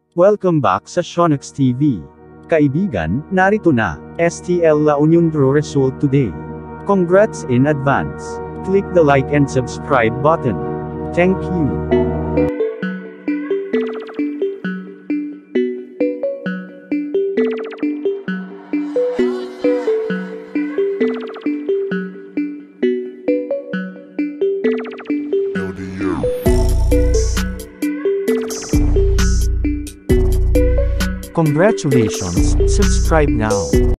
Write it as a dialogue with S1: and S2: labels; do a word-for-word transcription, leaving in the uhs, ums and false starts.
S1: Welcome back sa Shonex T V. Kaibigan, narito na, S T L La Union draw result today. Congrats in advance. Click the like and subscribe button. Thank you. Congratulations, subscribe now.